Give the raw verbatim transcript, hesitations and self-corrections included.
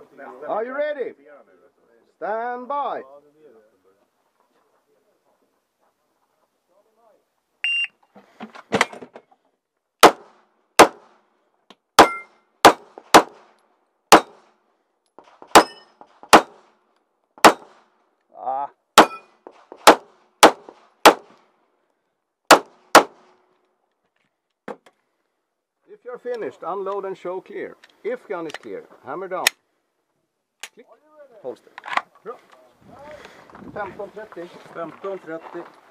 Are you ready? Stand by. Ah. If you're finished, unload and show clear. If gun is clear, hammer down. Click. Holster. Bra. femton trettio. femton trettio.